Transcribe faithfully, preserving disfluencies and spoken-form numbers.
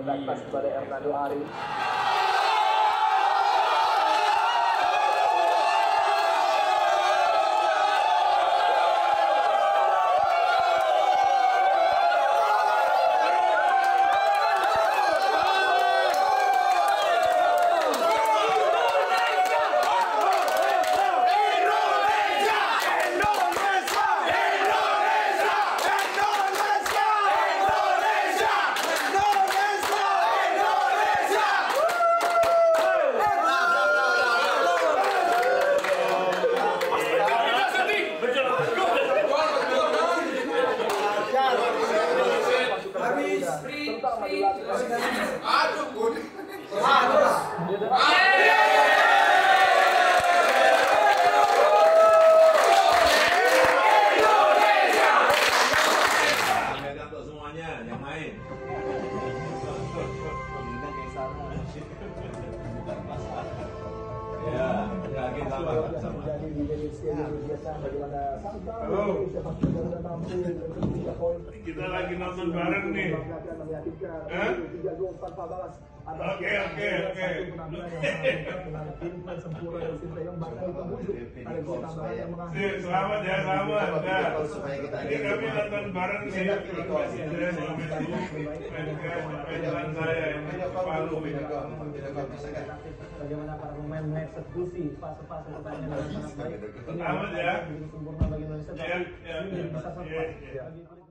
back pass kepada Hernando Ari. Aduh, Bun. Untuk semuanya yang main. Ya, yakin sama sama. Kita lagi nonton bareng nih. Hah? Oke, oke, oke. Selamat ya, selamat ya. Ini kami nonton bareng nih. Jalan saya ini Palu. Bagaimana para pemain mengeksekusi fase-fase pertandingan dengan sangat baik. Selamat ya. Sempurna bagi Indonesia. Ya, ya, Ini bisa ya, ya.